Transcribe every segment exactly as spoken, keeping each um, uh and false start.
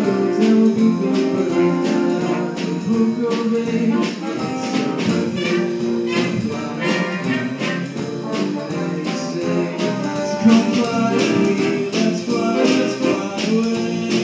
birds, and we'll beat those birds down. We'll go away. It's so perfect. They say, let's come fly away. Let's fly, let's fly away.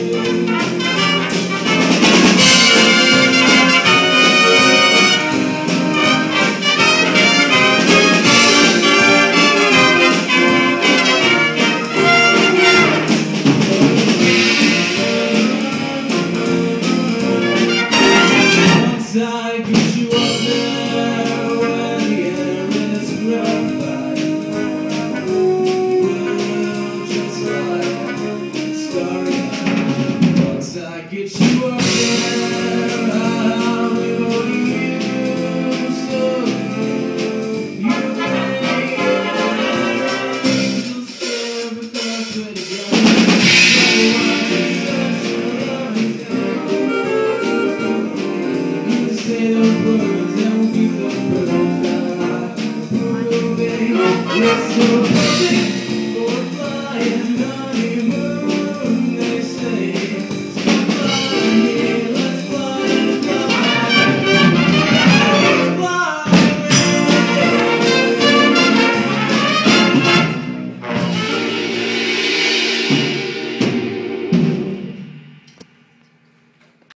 I get you up there when the air is rarefied. Well, just like starry night. Once I get you up there, I'll be holding you so you may angels stare because we're together. Say those words and we'll keep those birds down. We'll go, baby. It's so perfect.